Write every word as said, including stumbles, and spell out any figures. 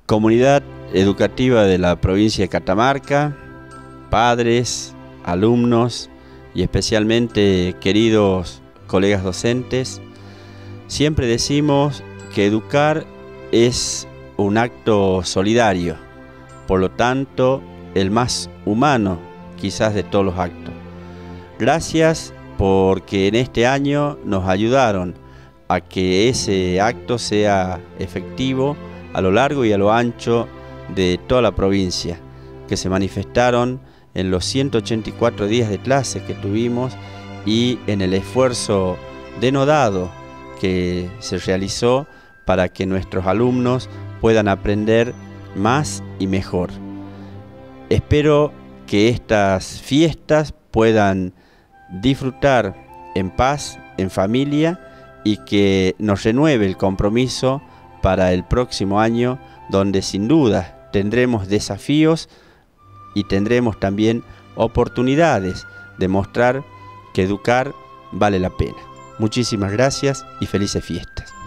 Comunidad educativa de la provincia de Catamarca, padres, alumnos y especialmente queridos colegas docentes, siempre decimos que educar es un acto solidario, por lo tanto el más humano quizás de todos los actos. Gracias porque en este año nos ayudaron a que ese acto sea efectivo a lo largo y a lo ancho de toda la provincia, que se manifestaron en los ciento ochenta y cuatro días de clases que tuvimos y en el esfuerzo denodado que se realizó para que nuestros alumnos puedan aprender más y mejor. Espero que estas fiestas puedan disfrutar en paz, en familia, y que nos renueve el compromiso para el próximo año, donde sin duda tendremos desafíos y tendremos también oportunidades de mostrar que educar vale la pena. Muchísimas gracias y felices fiestas.